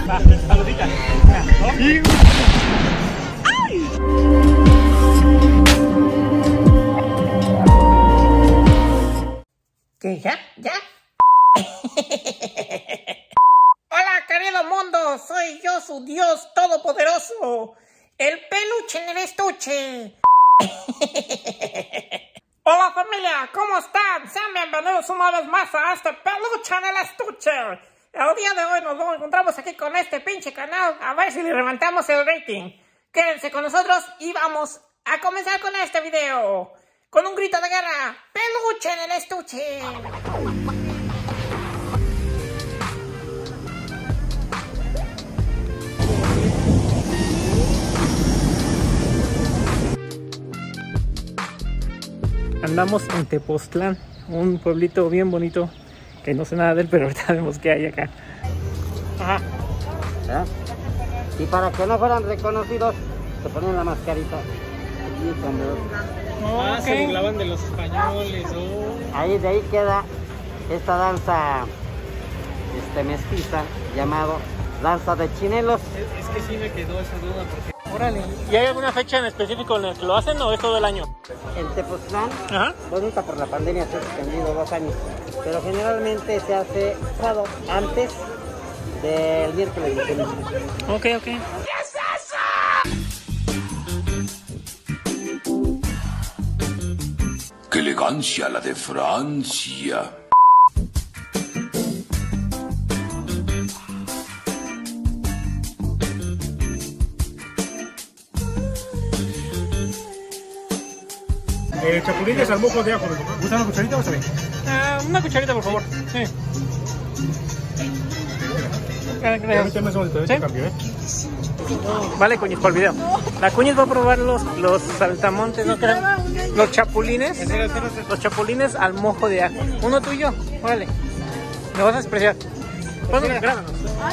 Va, saludita. ¿Qué? ¿Ya? Hola, querido mundo, soy yo, su Dios todopoderoso, el peluche en el estuche. Hola familia, ¿cómo están? Sean bienvenidos una vez más a este peluche en el estuche. El día de hoy nos encontramos aquí con este pinche canal, a ver si le levantamos el rating. Quédense con nosotros y vamos a comenzar con este video. Con un grito de guerra, peluche en el estuche. Andamos en Tepoztlán, un pueblito bien bonito, que no sé nada de él, pero ahorita vemos qué hay acá. Ajá. ¿Eh? Y para que no fueran reconocidos, se ponían la mascarita. Se burlaban de los españoles. Ahí de ahí queda esta danza mestiza, llamado danza de chinelos. Es que sí me quedó esa duda porque... Órale. ¿Y hay alguna fecha en específico en la que lo hacen o es todo el año? En Tepoztlán, ajá, bonita por la pandemia, se ha extendido 2 años, pero generalmente se hace sábado antes del miércoles de ceniza. Ok. ¿Qué es eso? ¡Qué elegancia la de Francia! Chapulines al mojo de ajo. ¿Gusta una cucharita o está bien? Una cucharita, por favor. Sí. Permíteme un momento, ¿Sí? Cambio, ¿eh? Vale, Cuñiz, por el video. La Cuñiz va a probar los saltamontes, ¿no? Los chapulines. Los chapulines al mojo de ajo. Uno tuyo, órale. Me vas a despreciar. Grábanos.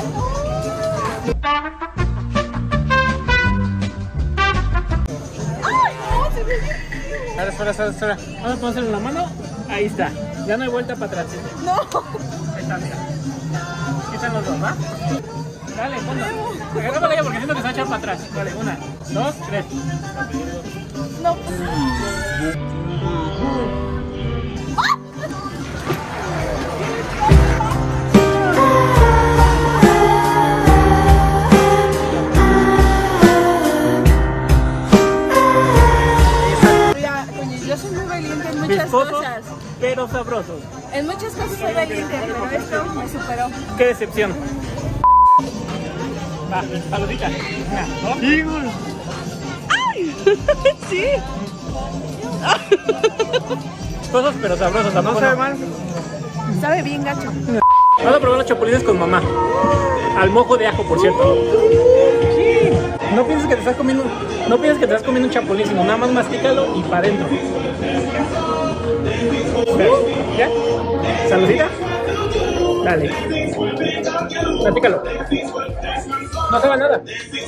Espera. Vamos a ponerlo en la mano. Ahí está. Ya no hay vuelta para atrás. No. Ahí está, mira. Aquí están los dos, ¿va? Dale, ponlo. Agarrámosla ya porque siento que se va a echar para atrás. Vale, 1, 2, 3. No. Yo soy muy valiente en muchas cosas. Pero sabrosos. En muchas cosas soy valiente, pero esto me superó. Qué decepción. Va, saludita. ¡Ay! Sí. Cosas pero sabrosos. No sabe mal. Sabe bien gacho. Vamos a probar los chapulines con mamá. Al mojo de ajo, por cierto. Sí. No pienses que te estás comiendo un chapulín, sino nada más mastícalo y para adentro. ¿Ya? ¿Saludita? Dale. Mastícalo. No sabe nada.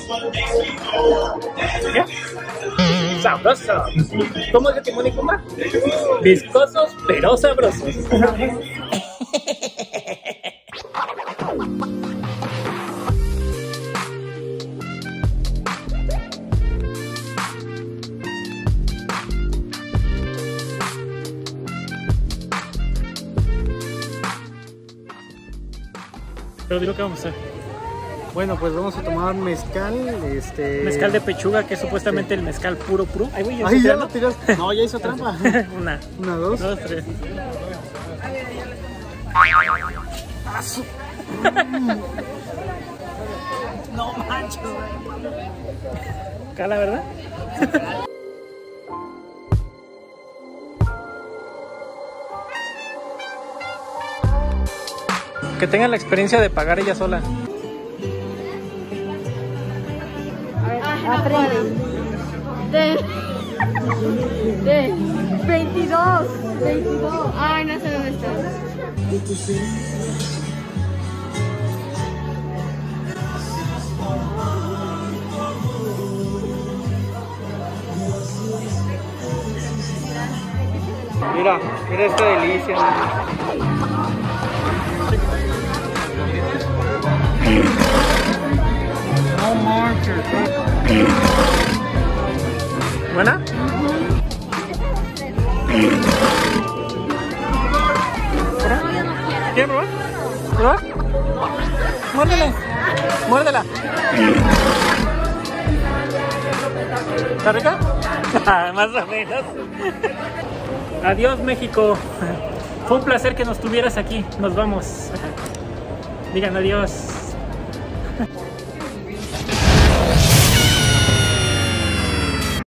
¿Ya? Sabroso. ¿Cómo es el Timón y Pumba? Viscosos pero sabrosos. Pero dilo que vamos a hacer. Bueno, pues vamos a tomar mezcal. Mezcal de pechuga, que es supuestamente el mezcal puro. Ay, güey, Ay, ya lo tiraste. No, ya hizo trampa. Una, 2, 3. No manches. Cala, ¿verdad? Que tengan la experiencia de pagar ella sola. De 22. Ay, no sé dónde está. Mira esta delicia. No, yo no quiero. ¿Quieres probar? ¿Probar? Muérdela. Muérdela. ¿Está rica? Más o menos. Adiós, México. Fue un placer que nos tuvieras aquí. Nos vamos. Digan adiós.